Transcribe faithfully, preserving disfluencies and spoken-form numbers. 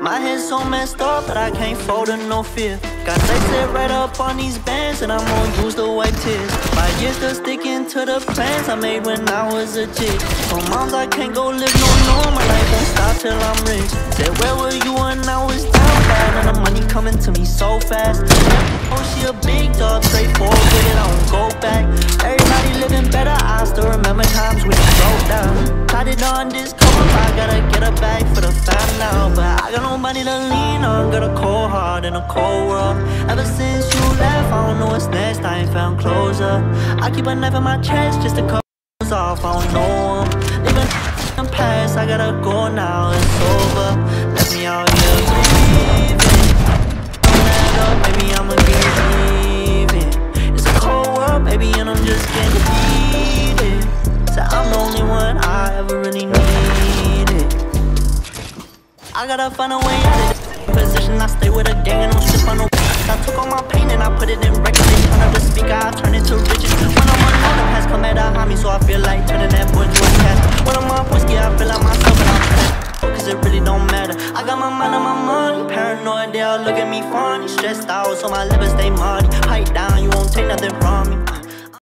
My head's so messed up that I can't fold in no fear. Got lace right up on these bands and I'm gonna use the white tears. My years still sticking to the plans I made when I was a kid. So moms, I can't go live no more, my life won't stop till I'm rich. Said where were you when I was down bad? And the money coming to me so fast. Oh, she a big dog, straightforward with it, I won't go back. Everybody living better, I still remember times when it broke down. Tried it on this cover, I gotta get a bag for the fam now. But I got nobody to lean on, got a cold heart in a cold world. Ever since you left, I don't know what's next, I ain't found closure. I keep a knife in my chest just to cut off, I don't know them. Living in the past, I gotta go now, it's over. Left me out here breathing. Don't let up, maybe I'ma get leaving. It's a cold world, baby, and I'm just getting heated. So I'm the only one I ever really needed. I gotta find a way out of this position. I stay with a gang and don't slip on no. I took all my pain and I put it in records. They turn up the speaker, I turn it to riches. When I'm alone, the past come at a homie, so I feel like turning that boy to a cash. When I'm off whiskey, I feel like myself and I'm trying, cause it really don't matter. I got my mind on my money, paranoid, they all look at me funny. Stressed out, so my liver stay muddy. Pipe down, you won't take nothing from me.